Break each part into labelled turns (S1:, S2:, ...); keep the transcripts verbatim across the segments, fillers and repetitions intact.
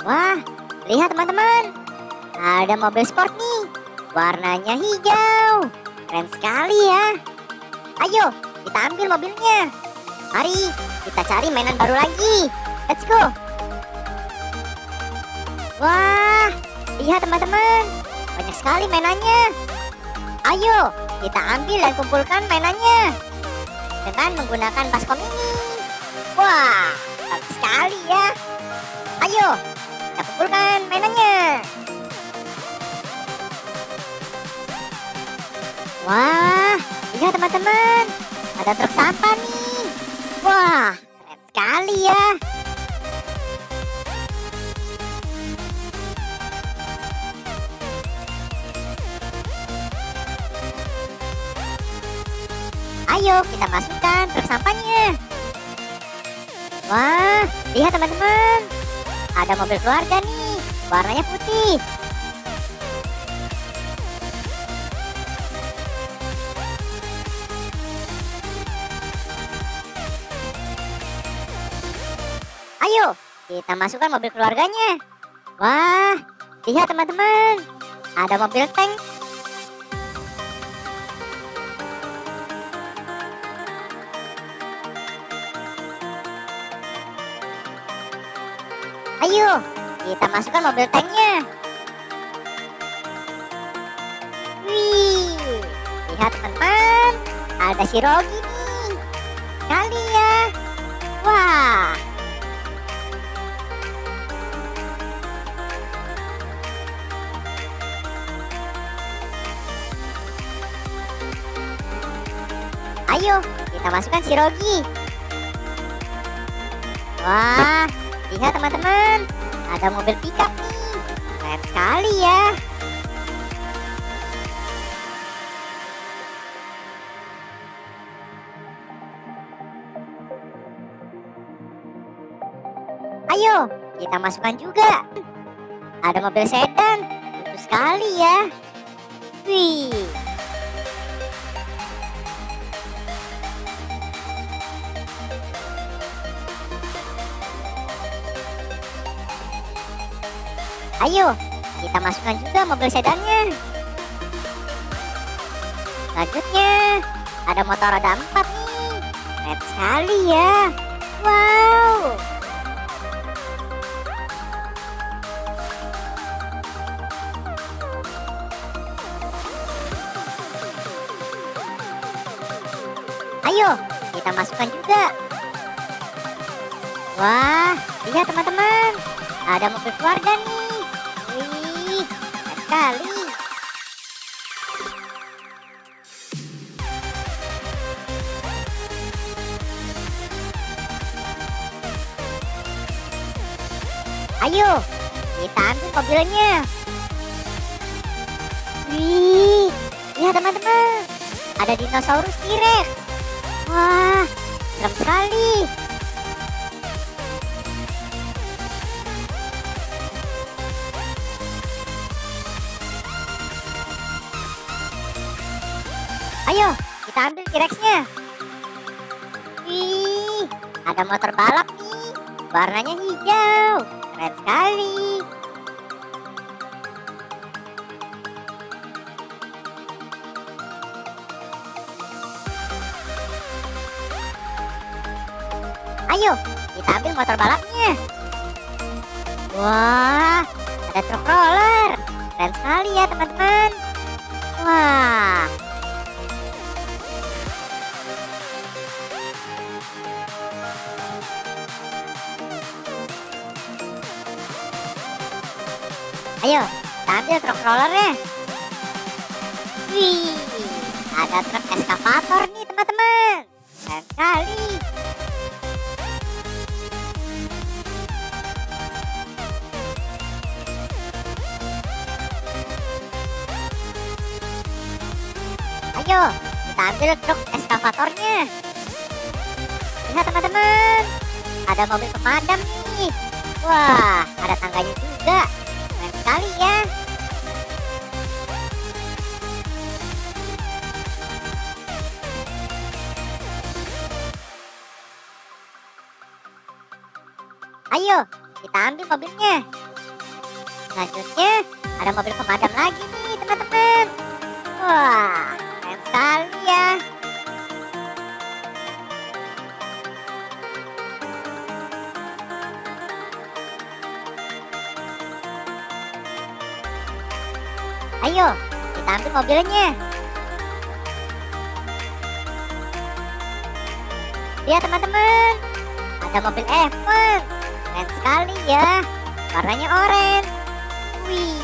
S1: Wah, lihat teman-teman. Ada mobil sport nih. Warnanya hijau. Keren sekali ya. Ayo, kita ambil mobilnya. Mari, kita cari mainan baru lagi. Let's go. Wah, lihat teman-teman. Banyak sekali mainannya. Ayo, kita ambil dan kumpulkan mainannya dengan menggunakan baskom ini. Wah, bagus sekali ya. Ayo, kita kumpulkan mainannya. Wah, lihat teman-teman. Ada truk sampah nih. Wah, keren sekali ya. Ayo kita masukkan truk sampahnya. Wah, lihat teman-teman. Ada mobil keluarga nih. Warnanya putih. Ayo, kita masukkan mobil keluarganya. Wah, lihat teman-teman. Ada mobil tank. Ayo, kita masukkan mobil tanknya. Wih, lihat teman-teman. Ada si Rogi nih. Kali ya. Wah. Ayo, kita masukkan si Rogi. Wah, lihat teman-teman. Ada mobil pickup nih. Keren sekali ya. Ayo, kita masukkan juga. Ada mobil sedan. Lucu sekali ya. Wih. Ayo, kita masukkan juga mobil sedannya. Selanjutnya, ada motor roda empat nih. Keren sekali ya. Wow. Ayo, kita masukkan juga. Wah, lihat teman-teman. Ada mobil keluarga nih. Wih, keren sekali. Ayo, kita ambil mobilnya. Wih, lihat teman-teman. Ada dinosaurus T-Rex. Wah, serem sekali. Ayo, kita ambil T-Rex-nya. Wih, ada motor balap nih. Warnanya hijau. Keren sekali. Ayo, kita ambil motor balapnya. Wah, ada truk roller. Keren sekali ya teman-teman. Wah. Ayo, kita ambil truk rollernya. Wih, ada truk eskavator nih teman-teman. Keren sekali. Ayo, kita ambil truk eskavatornya. Lihat teman-teman, ada mobil pemadam nih. Wah, ada tangganya juga. Keren sekali ya. Ayo, kita ambil mobilnya. Selanjutnya ada mobil pemadam lagi nih teman-teman. Wah, keren sekali ya. Ayo, kita ambil mobilnya. Lihat teman-teman, ada mobil F satu. Keren sekali ya, warnanya oranye. Wih.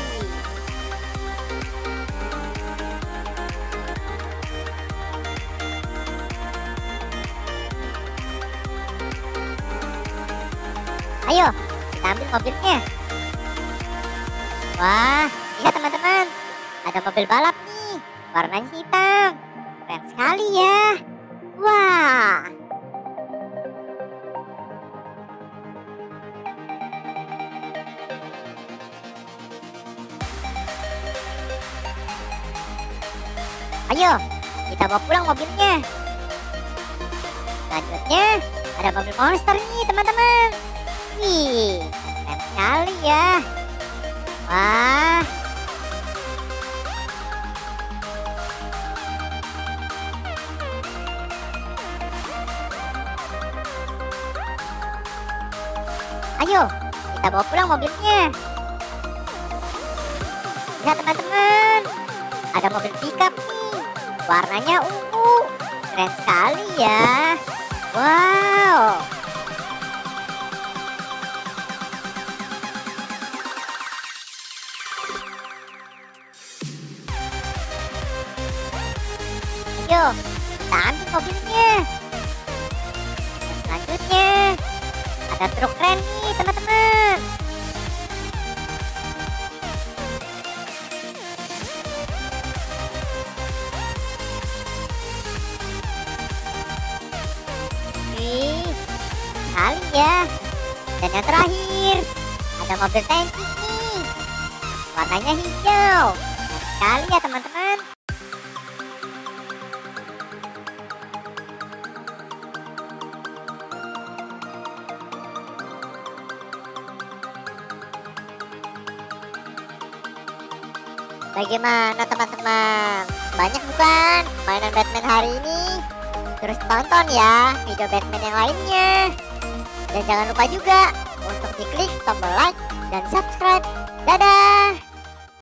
S1: Ayo, kita ambil mobilnya. Wah, lihat teman-teman, ada mobil balap nih, warnanya hitam. Keren sekali ya. Wah. Ayo, kita bawa pulang mobilnya. Selanjutnya, ada mobil monster nih teman-teman. Wih, keren sekali ya. Wah. Ayo, kita bawa pulang mobilnya. Lihat teman-teman, ada mobil pickup nih, warnanya ungu. Keren sekali ya. Wow. Ayo, kita ambil mobilnya. Dan selanjutnya, ada truk keren nih teman-teman. Wih, kali ya. Dan yang terakhir, ada mobil tangki nih, warnanya hijau. Keren sekali ya teman-teman. Bagaimana teman-teman? Banyak bukan mainan Batman hari ini? Terus tonton ya video Batman yang lainnya. Dan jangan lupa juga untuk diklik tombol like dan subscribe. Dadah!